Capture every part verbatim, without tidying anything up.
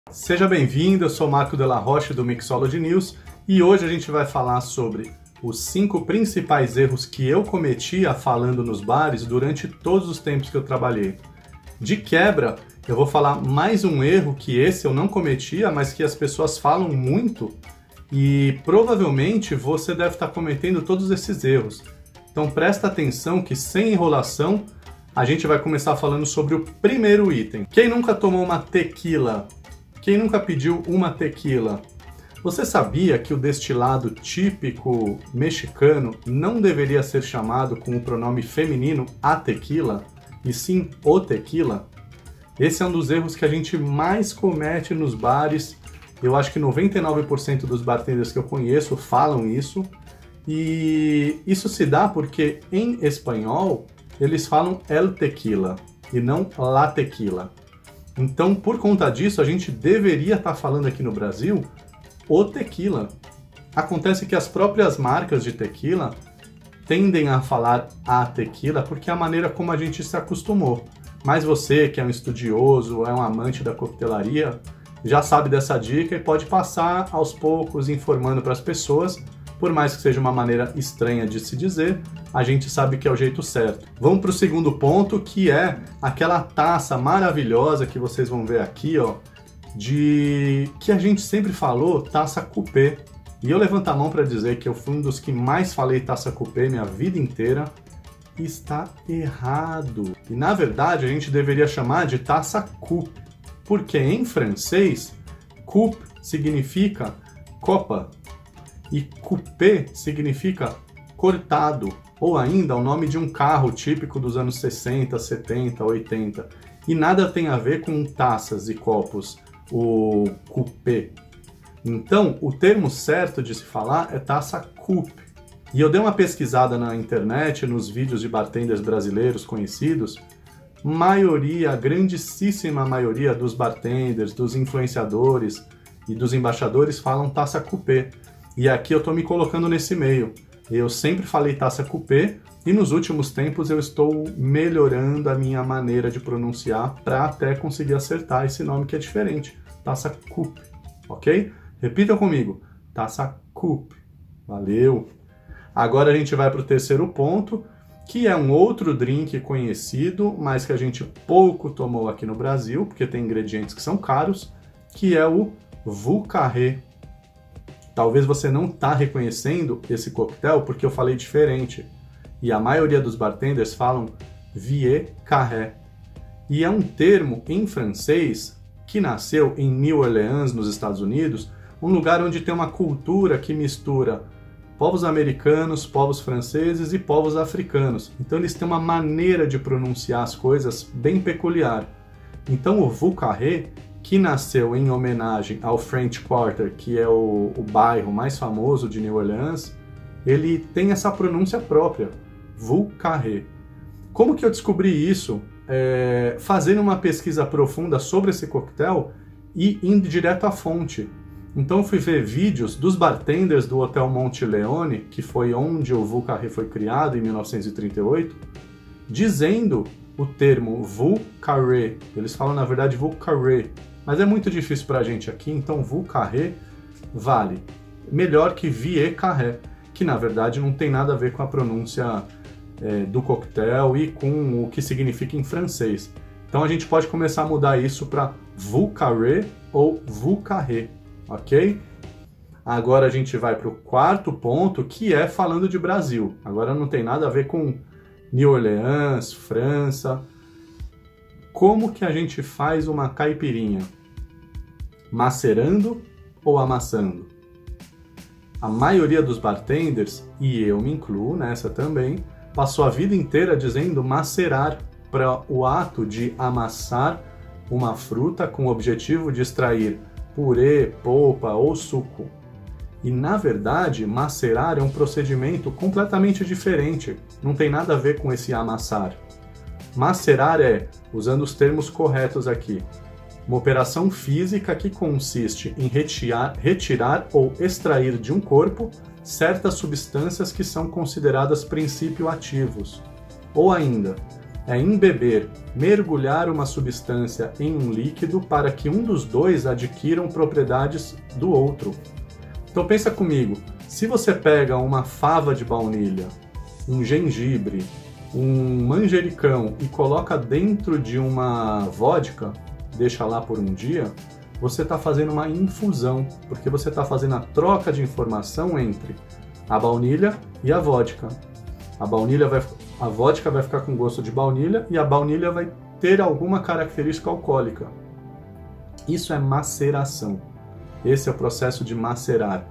Seja bem-vindo, eu sou Marco Della Rocha do Mixology News e hoje a gente vai falar sobre os cinco principais erros que eu cometia falando nos bares durante todos os tempos que eu trabalhei. De quebra, eu vou falar mais um erro que esse eu não cometia, mas que as pessoas falam muito e provavelmente você deve estar cometendo todos esses erros. Então presta atenção que sem enrolação a gente vai começar falando sobre o primeiro item. Quem nunca tomou uma tequila? Quem nunca pediu uma tequila? Você sabia que o destilado típico mexicano não deveria ser chamado com o pronome feminino a tequila, e sim o tequila? Esse é um dos erros que a gente mais comete nos bares. Eu acho que noventa e nove por cento dos bartenders que eu conheço falam isso. E isso se dá porque em espanhol eles falam el tequila e não la tequila. Então, por conta disso, a gente deveria estar falando aqui no Brasil o tequila. Acontece que as próprias marcas de tequila tendem a falar a tequila porque é a maneira como a gente se acostumou. Mas você, que é um estudioso, é um amante da coquetelaria, já sabe dessa dica e pode passar aos poucos informando para as pessoas. Por mais que seja uma maneira estranha de se dizer, a gente sabe que é o jeito certo. Vamos para o segundo ponto, que é aquela taça maravilhosa que vocês vão ver aqui, ó, de que a gente sempre falou, taça coupé. E eu levanto a mão para dizer que eu fui um dos que mais falei taça coupé minha vida inteira. Está errado. E na verdade a gente deveria chamar de taça coupe, porque em francês, coupe significa copa. E coupé significa cortado, ou ainda o nome de um carro típico dos anos sessenta, setenta, oitenta. E nada tem a ver com taças e copos, o coupé. Então, o termo certo de se falar é taça coupe. E eu dei uma pesquisada na internet, nos vídeos de bartenders brasileiros conhecidos, maioria, a grandíssima maioria dos bartenders, dos influenciadores e dos embaixadores falam taça coupé. E aqui eu estou me colocando nesse meio. Eu sempre falei taça coupé e nos últimos tempos eu estou melhorando a minha maneira de pronunciar para até conseguir acertar esse nome que é diferente. Taça coupe, ok? Repita comigo. Taça coupe. Valeu! Agora a gente vai para o terceiro ponto, que é um outro drink conhecido, mas que a gente pouco tomou aqui no Brasil, porque tem ingredientes que são caros, que é o Vieux Carré. Talvez você não está reconhecendo esse coquetel porque eu falei diferente. E a maioria dos bartenders falam Vieux Carré. E é um termo em francês que nasceu em New Orleans, nos Estados Unidos, um lugar onde tem uma cultura que mistura povos americanos, povos franceses e povos africanos. Então eles têm uma maneira de pronunciar as coisas bem peculiar. Então o Vieux Carré, que nasceu em homenagem ao French Quarter, que é o, o bairro mais famoso de New Orleans, ele tem essa pronúncia própria, Vieux Carré. Como que eu descobri isso? É, fazendo uma pesquisa profunda sobre esse coquetel e indo direto à fonte. Então eu fui ver vídeos dos bartenders do Hotel Monteleone, que foi onde o Vieux Carré foi criado em mil novecentos e trinta e oito, dizendo o termo Vieux Carré. Eles falam na verdade Vieux Carré, mas é muito difícil pra gente aqui, então Vieux Carré vale. Melhor que Vieux Carré, que na verdade não tem nada a ver com a pronúncia é, do coquetel e com o que significa em francês. Então a gente pode começar a mudar isso para Vieux Carré ou Vieux Carré, ok? Agora a gente vai para o quarto ponto, que é falando de Brasil. Agora não tem nada a ver com New Orleans, França. Como que a gente faz uma caipirinha? Macerando ou amassando? A maioria dos bartenders, e eu me incluo nessa também, passou a vida inteira dizendo macerar para o ato de amassar uma fruta com o objetivo de extrair purê, polpa ou suco. E na verdade, macerar é um procedimento completamente diferente, não tem nada a ver com esse amassar. Macerar é, usando os termos corretos aqui, uma operação física que consiste em retirar, retirar ou extrair de um corpo certas substâncias que são consideradas princípio ativos. Ou ainda, é embeber, mergulhar uma substância em um líquido para que um dos dois adquiram propriedades do outro. Então pensa comigo, se você pega uma fava de baunilha, um gengibre, um manjericão e coloca dentro de uma vodka, deixa lá por um dia, você está fazendo uma infusão, porque você está fazendo a troca de informação entre a baunilha e a vodka. A baunilha vai, a vodka vai ficar com gosto de baunilha e a baunilha vai ter alguma característica alcoólica. Isso é maceração. Esse é o processo de macerar.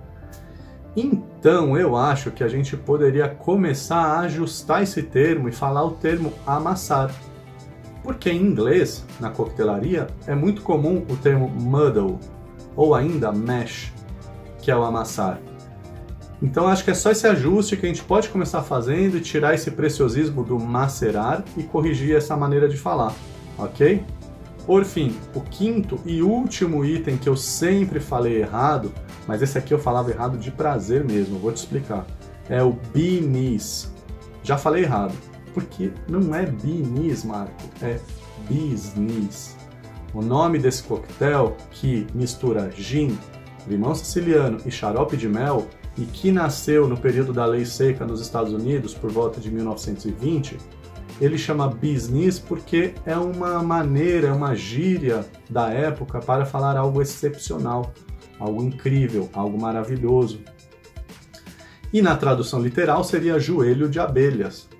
Então, eu acho que a gente poderia começar a ajustar esse termo e falar o termo amassar. Porque em inglês, na coquetelaria, é muito comum o termo muddle, ou ainda mash, que é o amassar. Então acho que é só esse ajuste que a gente pode começar fazendo e tirar esse preciosismo do macerar e corrigir essa maneira de falar, ok? Por fim, o quinto e último item que eu sempre falei errado, mas esse aqui eu falava errado de prazer mesmo, vou te explicar, é o beanies. Já falei errado. Porque não é beanies, Marco, é business. O nome desse coquetel, que mistura gin, limão siciliano e xarope de mel, e que nasceu no período da Lei Seca nos Estados Unidos, por volta de mil novecentos e vinte, ele chama business porque é uma maneira, é uma gíria da época para falar algo excepcional, algo incrível, algo maravilhoso. E na tradução literal seria joelho de abelhas.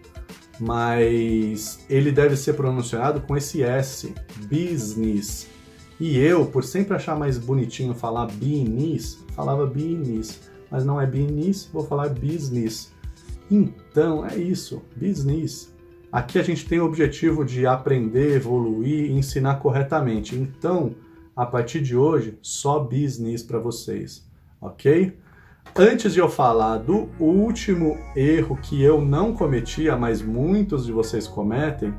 Mas ele deve ser pronunciado com esse S, business. E eu, por sempre achar mais bonitinho falar beanies, falava beanies, mas não é beanies, vou falar business. Então, é isso, business. Aqui a gente tem o objetivo de aprender, evoluir e ensinar corretamente. Então, a partir de hoje, só business para vocês, ok? Antes de eu falar do último erro que eu não cometia, mas muitos de vocês cometem,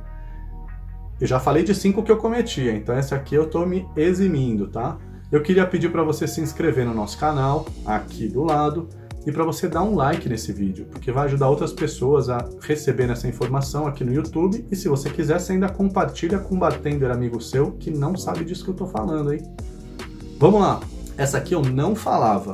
eu já falei de cinco que eu cometia, então esse aqui eu estou me eximindo, tá? Eu queria pedir para você se inscrever no nosso canal, aqui do lado, e para você dar um like nesse vídeo, porque vai ajudar outras pessoas a receberem essa informação aqui no YouTube, e se você quiser, você ainda compartilha com um bartender amigo seu que não sabe disso que eu estou falando, hein? Vamos lá! Essa aqui eu não falava.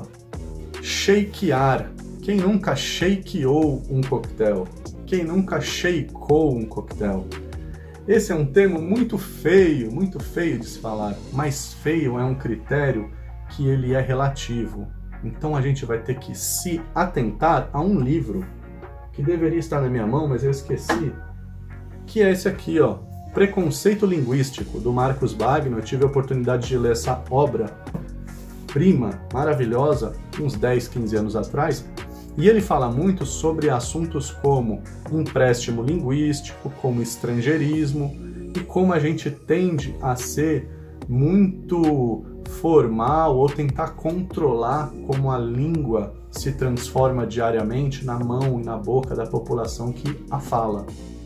Shakear. Quem nunca shakeou um coquetel? Quem nunca shakeou um coquetel? Esse é um termo muito feio, muito feio de se falar, mas feio é um critério que ele é relativo. Então a gente vai ter que se atentar a um livro que deveria estar na minha mão, mas eu esqueci, que é esse aqui, ó, Preconceito Linguístico, do Marcus Wagner. Eu tive a oportunidade de ler essa obra prima, maravilhosa, uns dez, quinze anos atrás, e ele fala muito sobre assuntos como empréstimo linguístico, como estrangeirismo, e como a gente tende a ser muito formal ou tentar controlar como a língua se transforma diariamente na mão e na boca da população que a fala.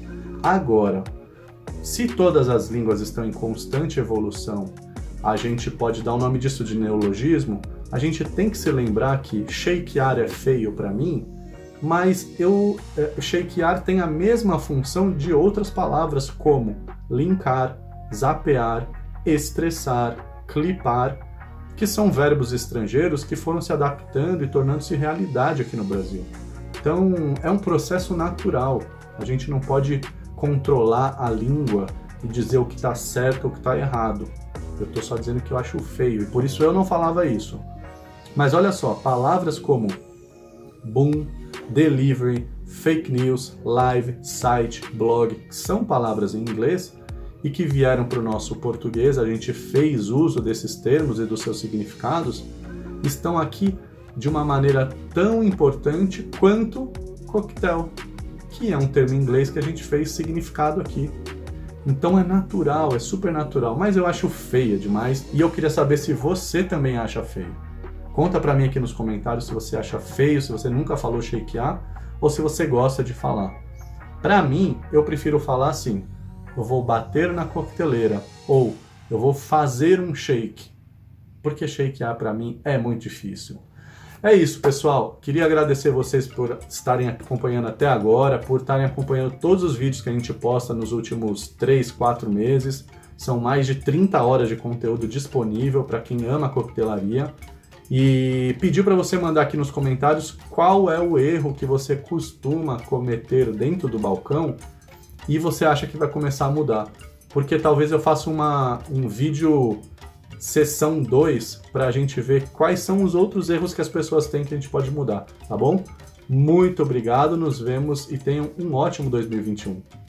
Agora, se todas as línguas estão em constante evolução, a gente pode dar o nome disso de neologismo, a gente tem que se lembrar que shakear é feio para mim, mas eu, shakear tem a mesma função de outras palavras como linkar, zapear, estressar, clipar, que são verbos estrangeiros que foram se adaptando e tornando-se realidade aqui no Brasil. Então é um processo natural, a gente não pode controlar a língua e dizer o que está certo ou o que está errado. Eu estou só dizendo que eu acho feio, e por isso eu não falava isso. Mas olha só, palavras como boom, delivery, fake news, live, site, blog, que são palavras em inglês e que vieram para o nosso português, a gente fez uso desses termos e dos seus significados, estão aqui de uma maneira tão importante quanto coquetel, que é um termo em inglês que a gente fez significado aqui. Então é natural, é super natural, mas eu acho feia demais e eu queria saber se você também acha feio. Conta pra mim aqui nos comentários se você acha feio, se você nunca falou shakear ou se você gosta de falar. Pra mim, eu prefiro falar assim, eu vou bater na coqueteleira ou eu vou fazer um shake, porque shakear pra mim é muito difícil. É isso, pessoal. Queria agradecer vocês por estarem acompanhando até agora, por estarem acompanhando todos os vídeos que a gente posta nos últimos três, quatro meses. São mais de trinta horas de conteúdo disponível para quem ama coquetelaria. E pedir para você mandar aqui nos comentários qual é o erro que você costuma cometer dentro do balcão e você acha que vai começar a mudar. Porque talvez eu faça uma, um vídeo sessão dois para a gente ver quais são os outros erros que as pessoas têm que a gente pode mudar, tá bom? Muito obrigado, nos vemos e tenham um ótimo dois mil e vinte e um.